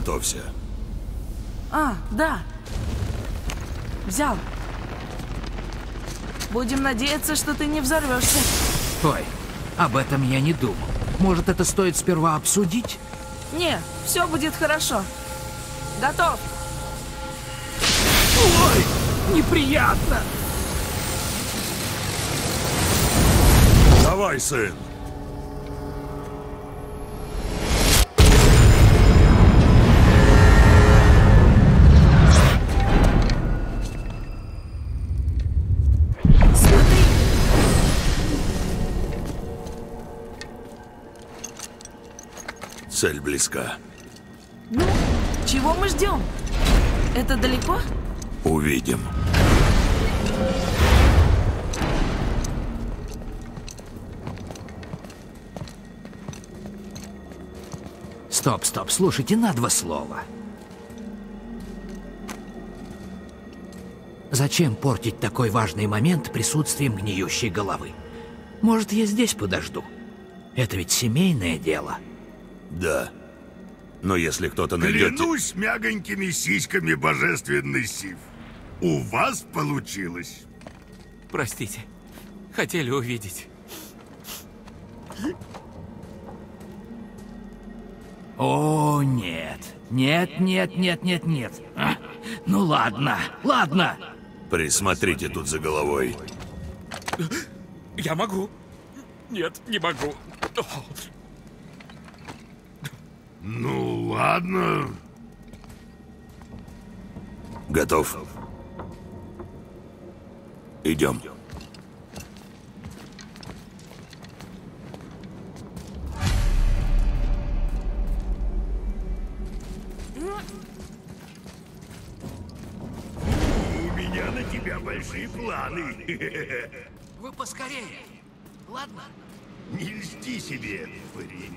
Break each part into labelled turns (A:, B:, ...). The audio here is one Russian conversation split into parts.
A: Готовься.
B: А, да. Взял. Будем надеяться, что ты не взорвешься.
C: Стой, об этом я не думал. Может, это стоит сперва обсудить?
B: Не, все будет хорошо. Готов.
C: Ой, неприятно.
A: Давай, сын.
B: Смотри.
A: Цель близка.
B: Ну, чего мы ждем? Это далеко?
A: Увидим.
C: Стоп, слушайте, на два слова. Зачем портить такой важный момент присутствием гниющей головы? Может, я здесь подожду? Это ведь семейное дело.
A: Да. Но если кто-то найдет...
D: Клянусь мягонькими сиськами, божественный Сив. У вас получилось.
E: Простите. Хотели увидеть.
C: О, нет. Нет. А? Ну ладно.
A: Присмотрите тут за головой.
E: Я могу. Нет, не могу.
D: Ну, ладно.
A: Готов? Идем.
D: У меня на тебя большие планы.
C: Вы поскорее. Ладно?
D: Не льсти себе, паренек.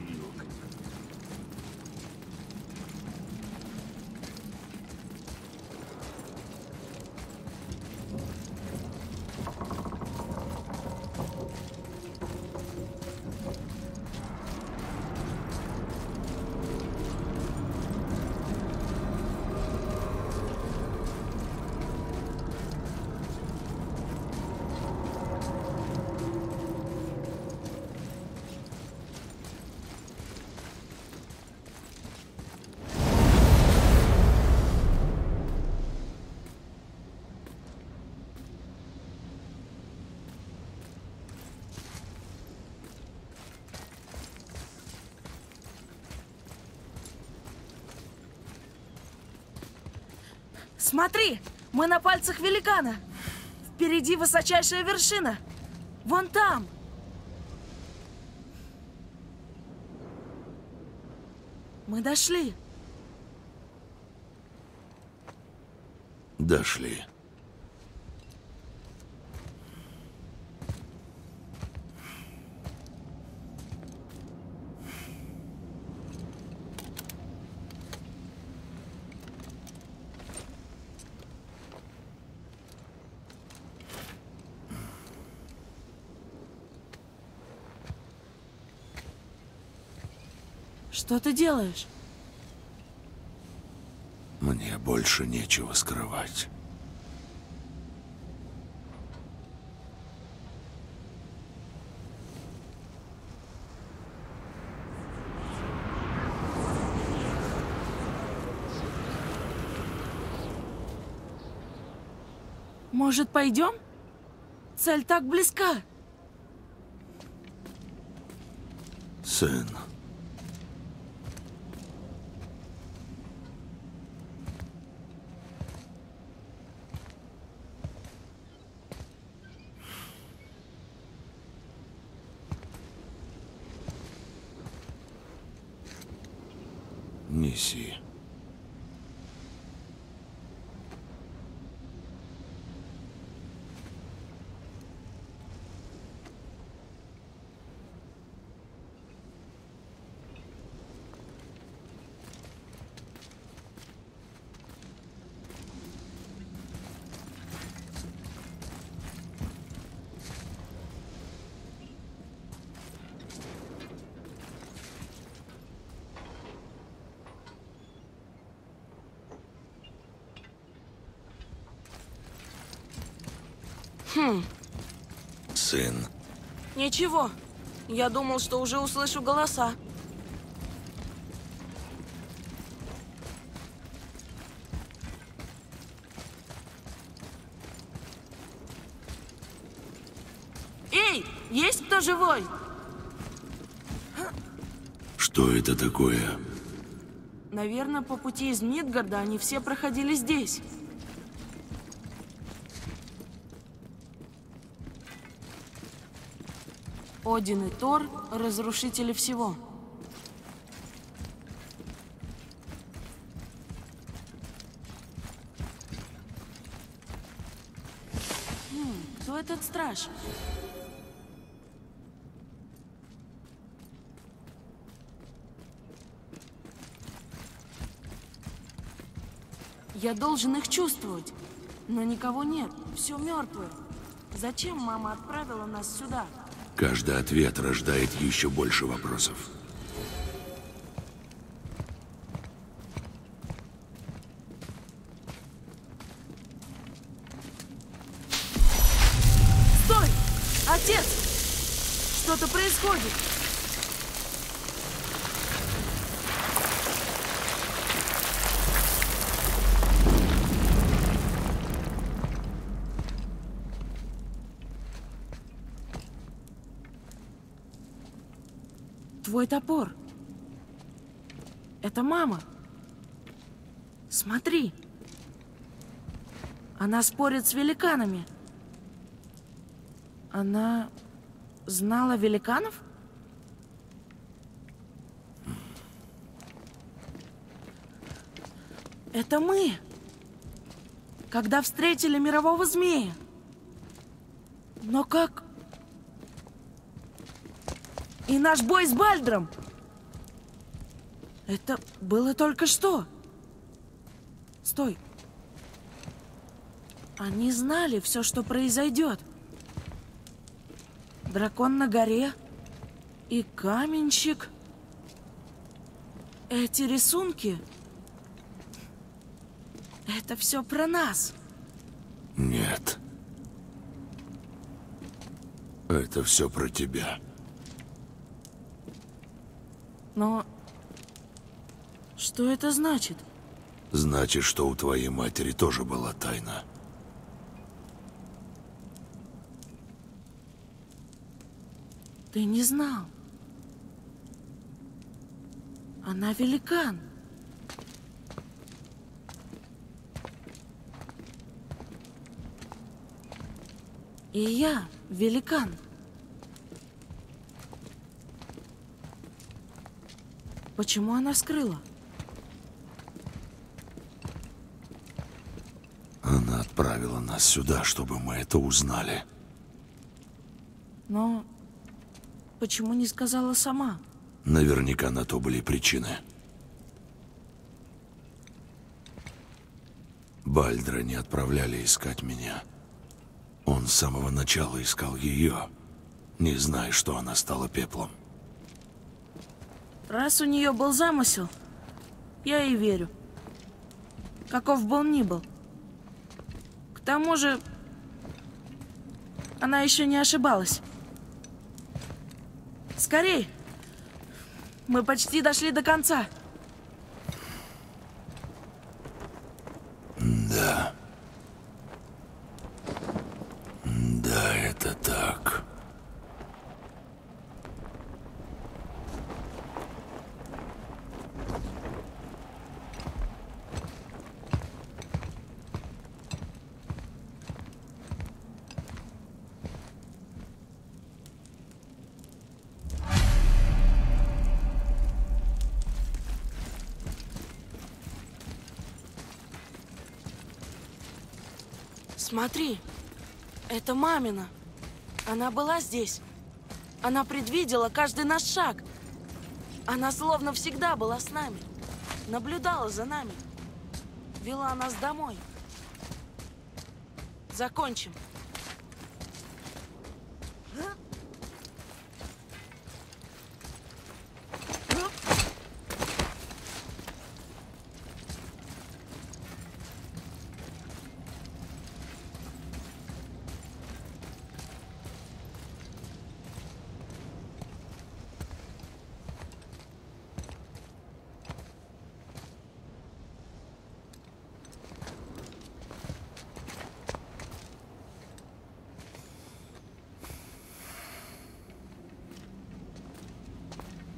B: Смотри, мы на пальцах великана. Впереди высочайшая вершина. Вон там. Мы дошли.
A: Дошли.
B: Что ты делаешь?
A: Мне больше нечего скрывать.
B: Может, пойдем? Цель так близка.
A: Сын. Неси. Сын.
B: Ничего. Я думал, что уже услышу голоса. Эй, есть кто живой?
A: Что это такое?
B: Наверное, по пути из Мидгарда они все проходили здесь. Один и Тор — разрушители всего. Кто этот страж? Я должен их чувствовать, но никого нет, все мертвое. Зачем мама отправила нас сюда?
A: Каждый ответ рождает еще больше вопросов.
B: Стой! Отец! Что-то происходит! Твой топор. Это мама. Смотри. Она спорит с великанами. Она знала великанов? Это мы. Когда встретили мирового змея. Но как... И наш бой с Бальдром. Это было только что. Стой. Они знали все, что произойдет. Дракон на горе и каменщик. Эти рисунки. Это все про нас.
A: Нет. Это все про тебя.
B: Но что это значит?
A: Значит, что у твоей матери тоже была тайна.
B: Ты не знал. Она великан. И я великан. Почему она скрыла?
A: Она отправила нас сюда, чтобы мы это узнали.
B: Но почему не сказала сама?
A: Наверняка на то были причины. Бальдра не отправляли искать меня. Он с самого начала искал ее, не зная, что она стала пеплом.
B: Раз у нее был замысел, я ей верю. Каков бы он ни был. К тому же, она еще не ошибалась. Скорей! Мы почти дошли до конца.
A: Да. Да, это так.
B: Смотри, это мамина. Она была здесь. Она предвидела каждый наш шаг. Она словно всегда была с нами. Наблюдала за нами. Вела нас домой. Закончим.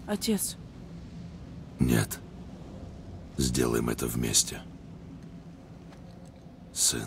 B: Отец,
A: Нет. Сделаем это вместе. Сын.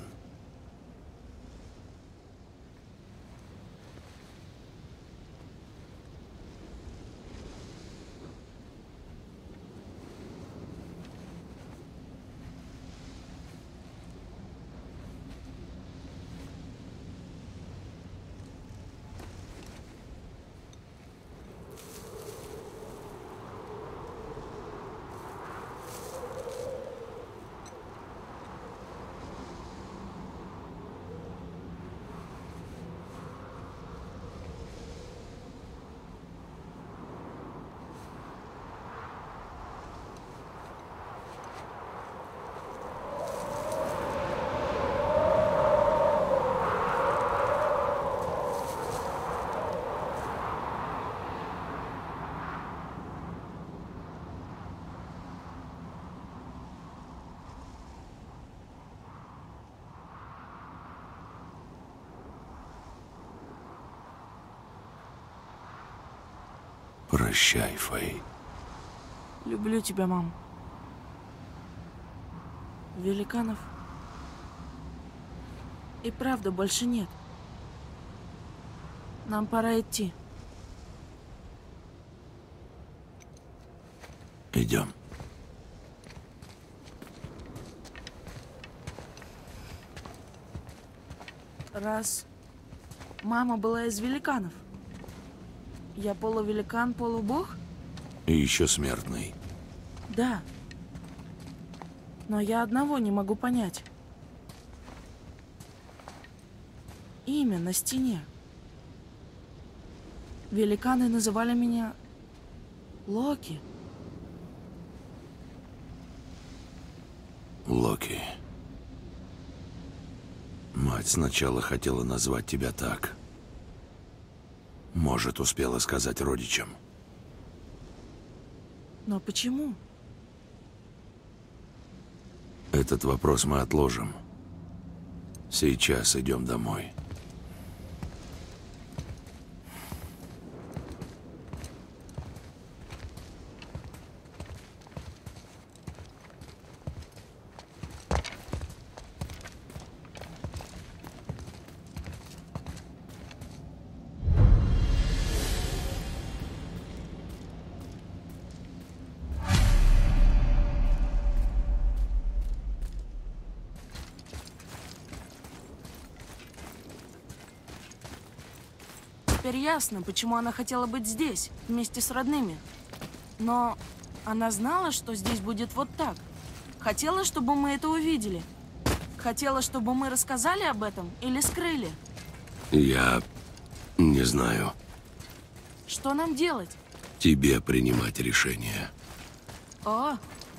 A: Прощай, Фэй.
B: люблю тебя, мам. Великанов и правда больше нет. Нам пора идти.
A: Идем.
B: Раз мама была из великанов, я полувеликан, полубог?
A: И еще смертный.
B: Да. Но я одного не могу понять. Имя на стене. Великаны называли меня Локи.
A: Локи. Мать сначала хотела назвать тебя так. Может, успела сказать родичам.
B: Но почему?
A: Этот вопрос мы отложим. Сейчас идем домой.
B: Теперь ясно, почему она хотела быть здесь, вместе с родными. Но она знала, что здесь будет вот так. Хотела, чтобы мы это увидели. Хотела, чтобы мы рассказали об этом или скрыли.
A: Я не знаю.
B: Что нам делать?
A: Тебе принимать решение.
B: А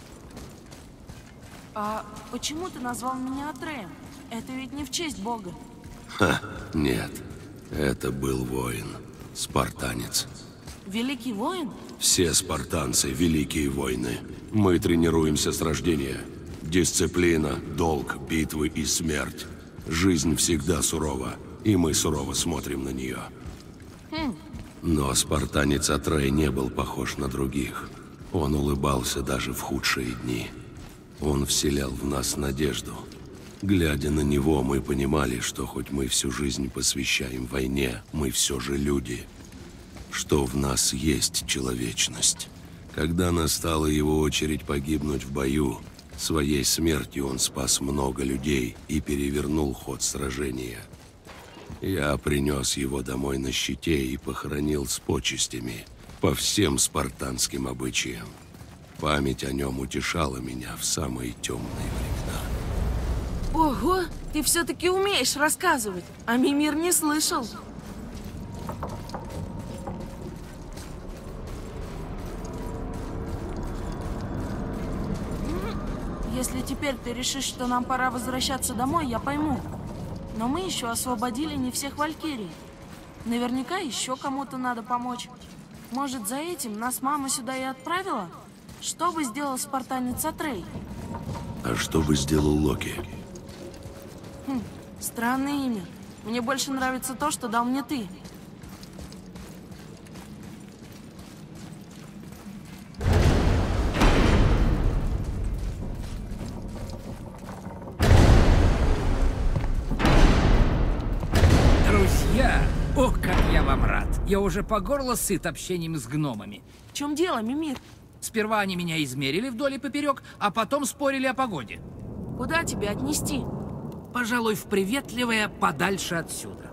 B: почему ты назвал меня Атреем? Это ведь не в честь Бога.
A: Ха, нет. Это был воин. Спартанец.
B: Великий воин?
A: Все спартанцы — великие воины. Мы тренируемся с рождения. Дисциплина, долг, битвы и смерть. Жизнь всегда сурова, и мы сурово смотрим на нее. Но спартанец Атрей не был похож на других. Он улыбался даже в худшие дни. Он вселял в нас надежду. Глядя на него, мы понимали, что хоть мы всю жизнь посвящаем войне, мы все же люди. Что в нас есть человечность. Когда настала его очередь погибнуть в бою, своей смертью он спас много людей и перевернул ход сражения. Я принес его домой на щите и похоронил с почестями, по всем спартанским обычаям. Память о нем утешала меня в самые темные времена.
B: Ого, ты все-таки умеешь рассказывать, а Мимир не слышал. Если теперь ты решишь, что нам пора возвращаться домой, я пойму. Но мы еще освободили не всех валькирий. Наверняка еще кому-то надо помочь. Может, за этим нас мама сюда и отправила? Что бы сделал спартанец Атрей?
A: А что бы сделал Локи?
B: Странное имя. Мне больше нравится то, что дал мне ты.
F: Ох, как я вам рад. Я уже по горло сыт общением с гномами.
B: В чем дело, Мимир?
F: Сперва они меня измерили вдоль и поперек, а потом спорили о погоде.
B: Куда тебя отнести?
F: Пожалуй, в приветливое подальше отсюда.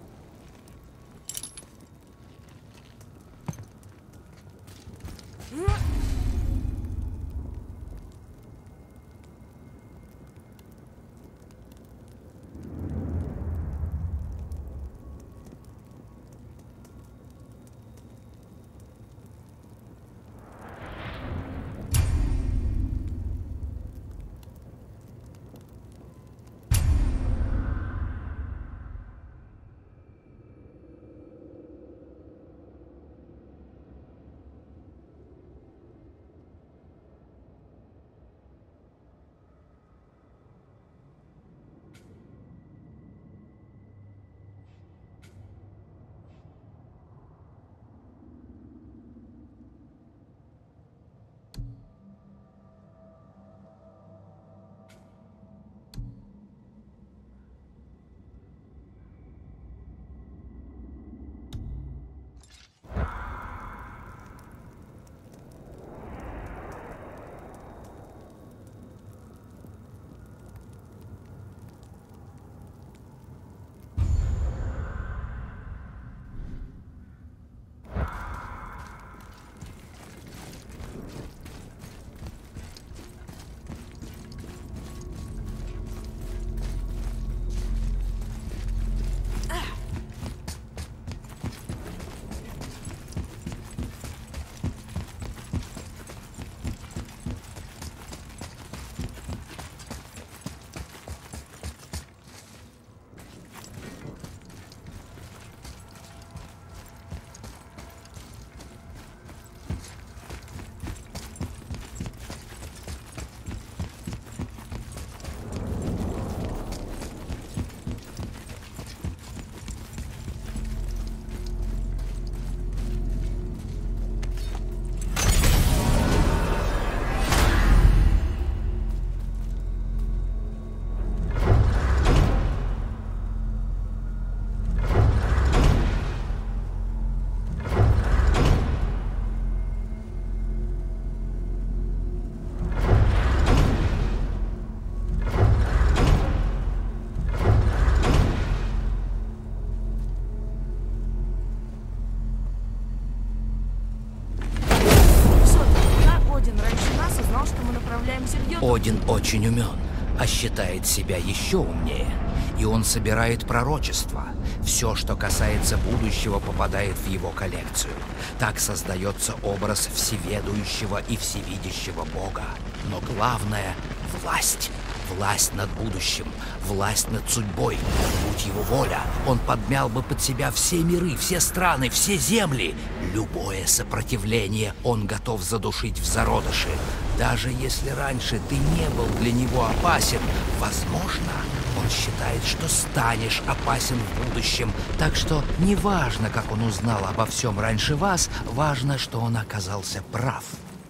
C: Один очень умен, а считает себя еще умнее. И он собирает пророчества. Все, что касается будущего, попадает в его коллекцию. Так создается образ всеведущего и всевидящего Бога. Но главное — власть. Власть над будущим, власть над судьбой. Будь его воля, он подмял бы под себя все миры, все страны, все земли. Любое сопротивление он готов задушить в зародыше. Даже если раньше ты не был для него опасен, возможно, он считает, что станешь опасен в будущем. Так что неважно, как он узнал обо всем раньше вас, важно, что он оказался прав.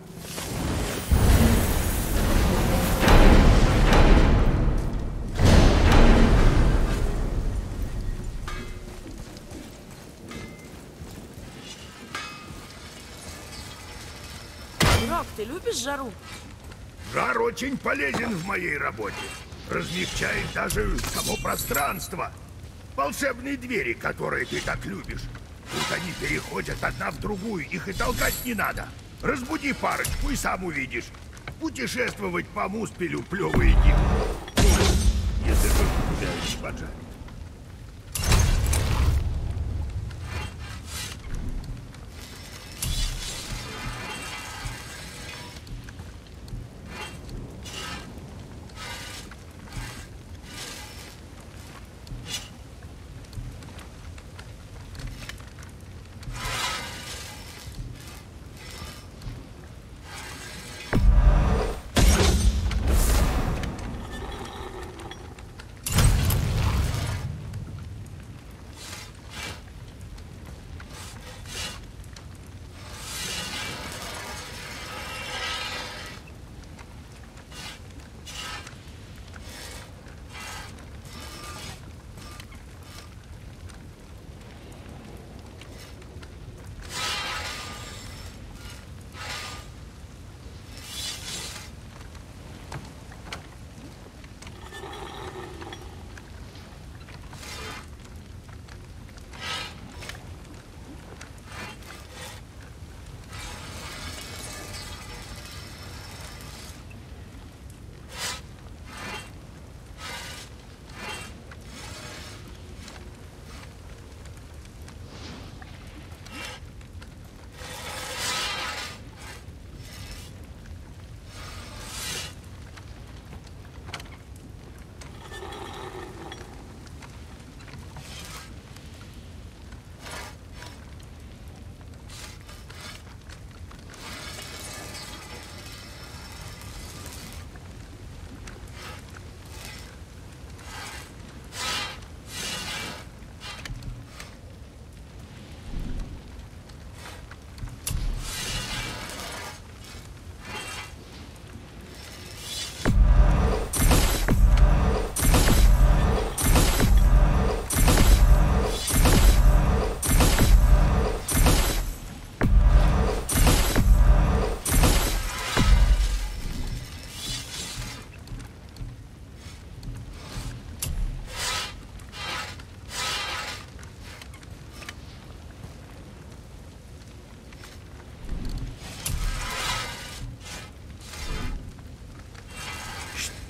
B: Ты любишь жару?
D: Жар очень полезен в моей работе. Размягчает даже само пространство. Волшебные двери, которые ты так любишь. Тут они переходят одна в другую, их и толкать не надо. Разбуди парочку и сам увидишь. Путешествовать по Муспелю — плевое дело. Если только гуляешь в поджаре.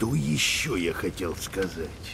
D: Что еще я хотел сказать?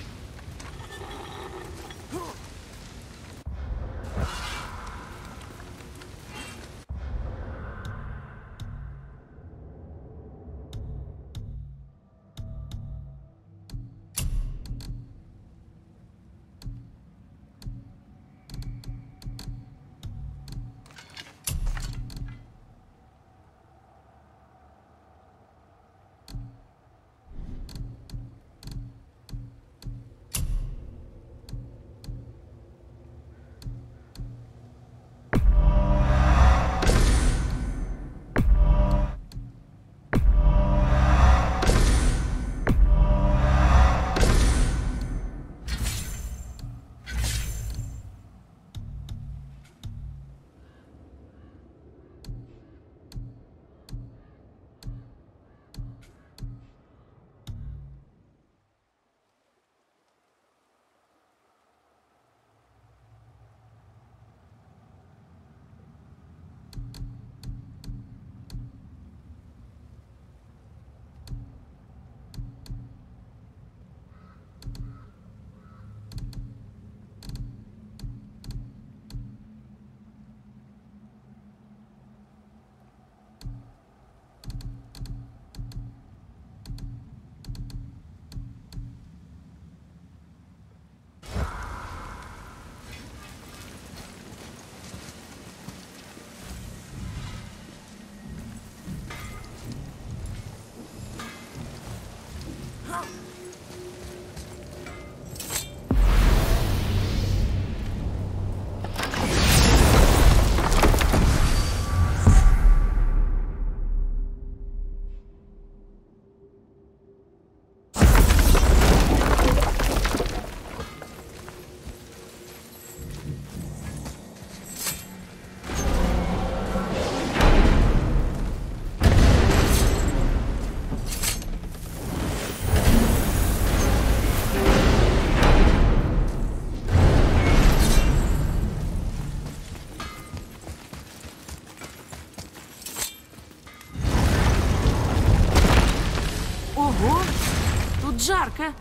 B: Ого, тут жарко.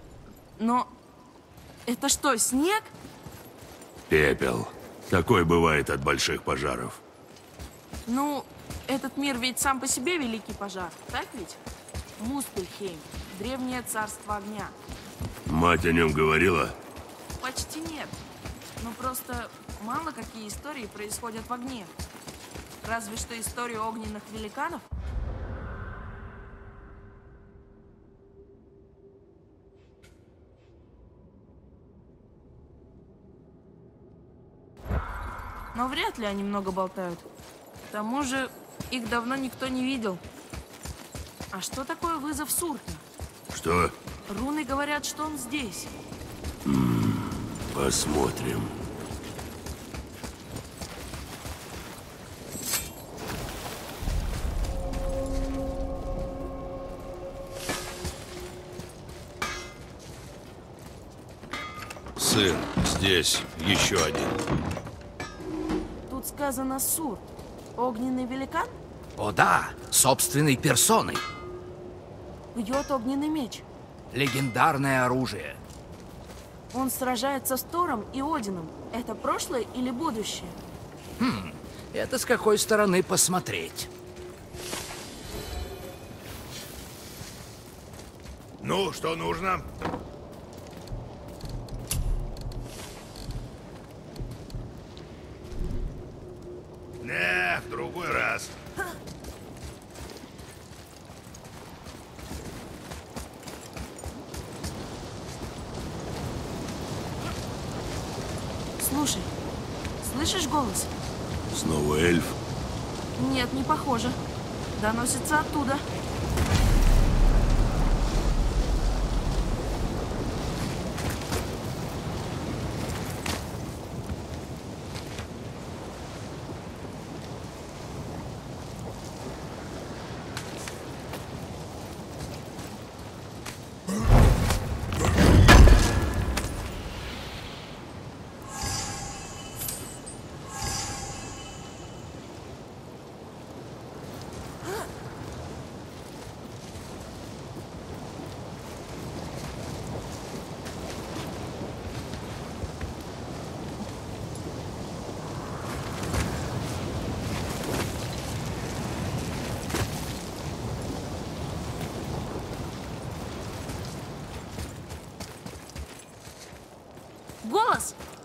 B: Но это что, снег?
A: Пепел. Такой бывает от больших пожаров.
B: Ну, этот мир ведь сам по себе великий пожар, так ведь? Муспельхейм, древнее царство огня.
A: Мать о нем говорила?
B: Почти нет. Но просто мало какие истории происходят в огне. Разве что историю огненных великанов. Но вряд ли они много болтают. К тому же, их давно никто не видел. А что такое вызов Сурта?
A: Что?
B: Руны говорят, что он здесь.
A: Посмотрим. Сын, здесь еще один.
B: Тут сказано Сурт. Огненный великан?
C: О да, собственной персоной.
B: Бьет огненный меч.
C: Легендарное оружие.
B: Он сражается с Тором и Одином. Это прошлое или будущее?
C: Это с какой стороны посмотреть.
D: Ну, что нужно? В другой раз.
B: Слушай, слышишь голос?
A: Снова эльф?
B: Нет, не похоже. Доносится оттуда.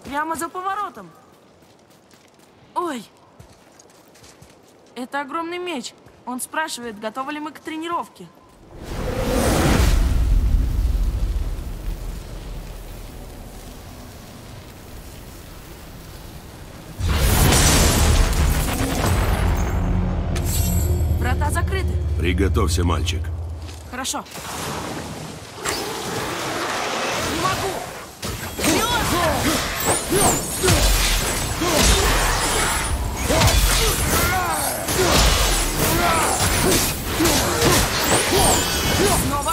B: Прямо за поворотом. Ой. Это огромный меч. Он спрашивает, готовы ли мы к тренировке. Врата закрыты.
A: Приготовься, мальчик.
B: Хорошо. Не могу. Снова.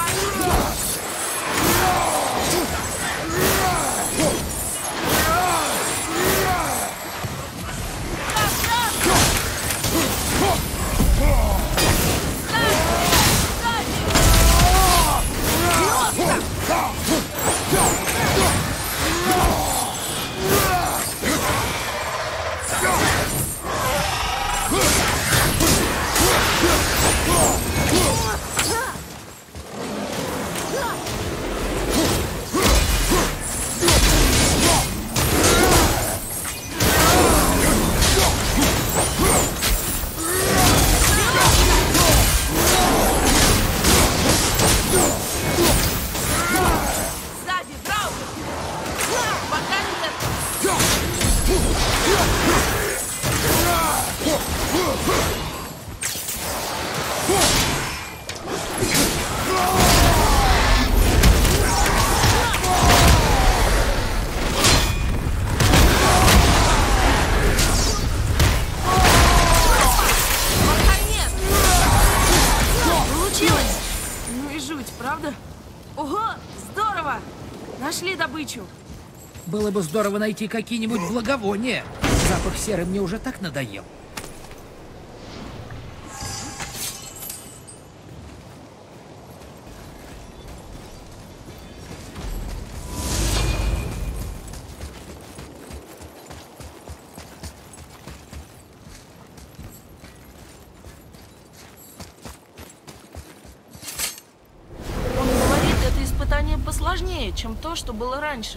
B: Правда? Ого, здорово! Нашли добычу.
F: Было бы здорово найти какие-нибудь благовония. Запах серы мне уже так надоел.
B: Посложнее, чем то, что было раньше.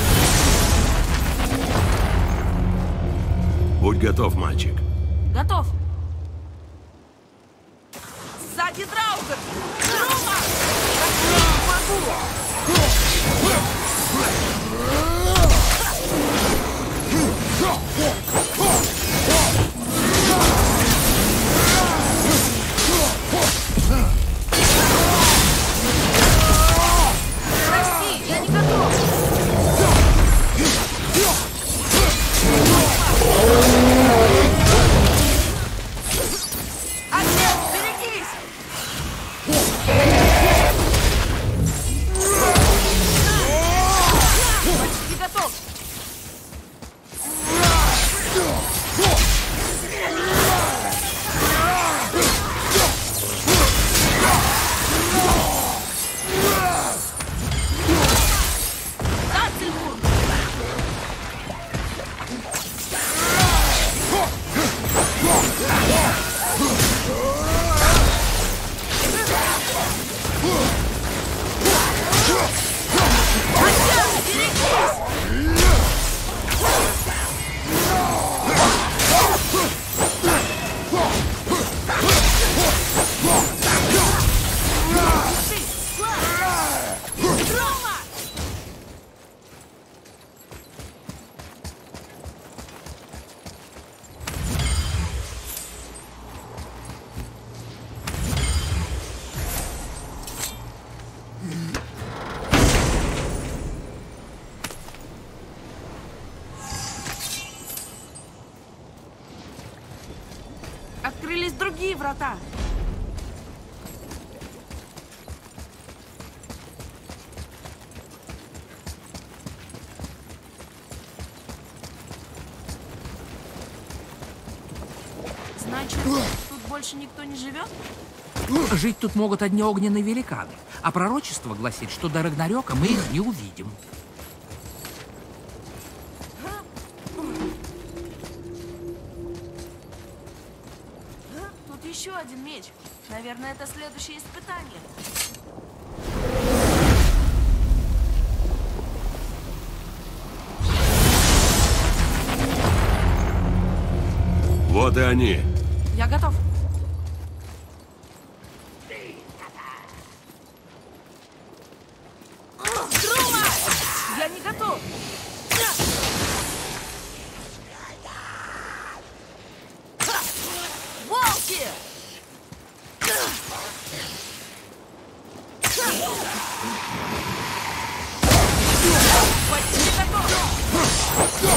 A: Будь готов, мальчик.
B: Готов. Сзади Драugр! Рома! Открылись другие врата. Значит, тут больше никто не живет?
F: Жить тут могут одни огненные великаны, а пророчество гласит, что до Рагнарёка мы их не увидим.
B: Тут еще один меч. Наверное, это следующее испытание.
A: Вот и они.
B: Я готов. Друма! Я не готов. Волки! Почти готов.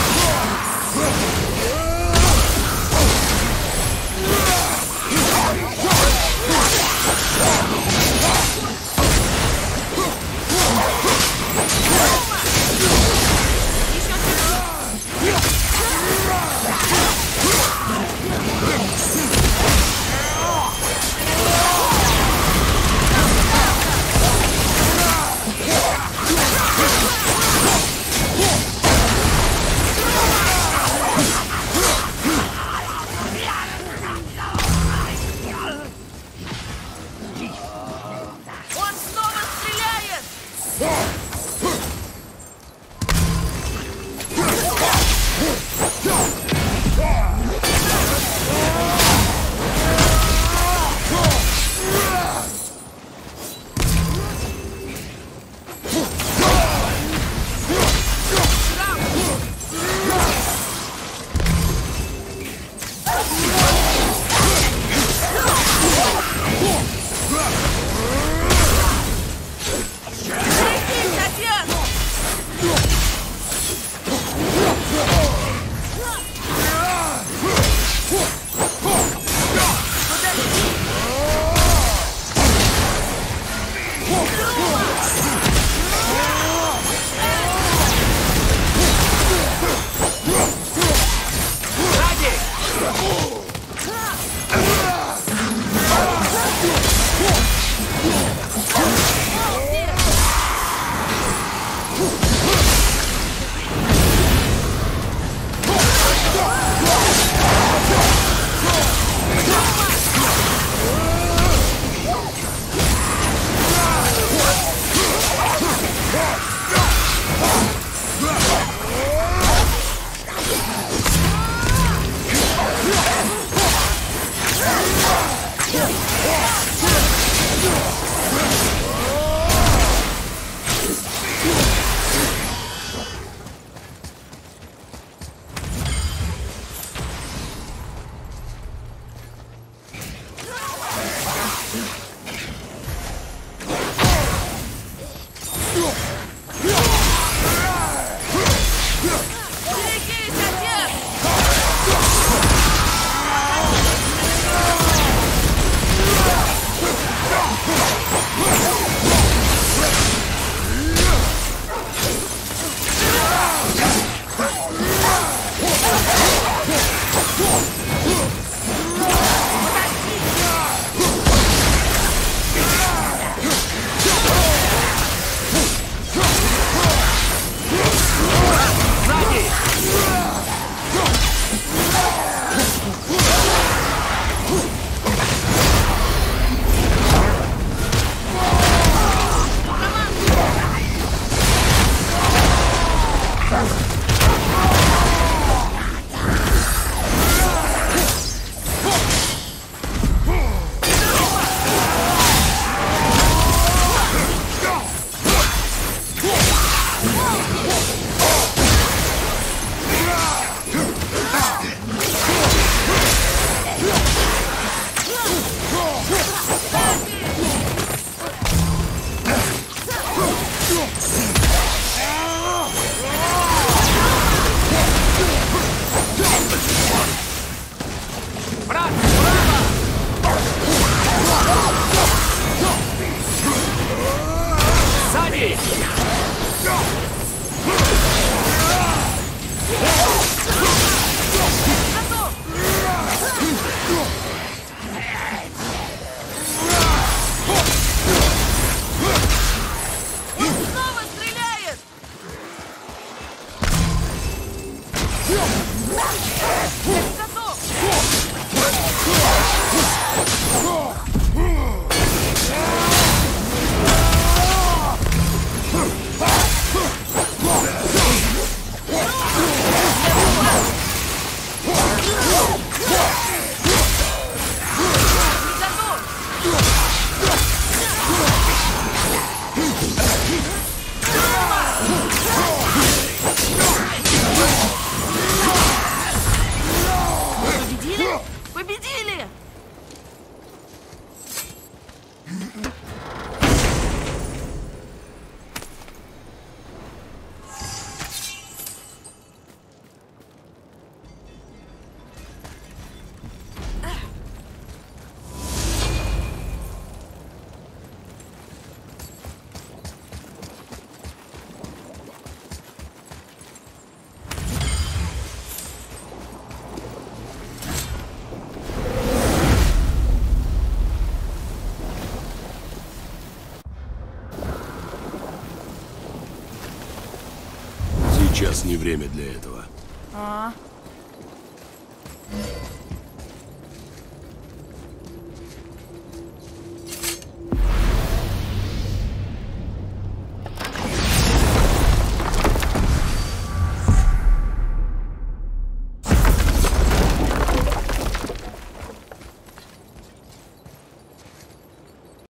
B: Он снова стреляет! Берегись, отец!
A: Сейчас не время для этого.
B: А,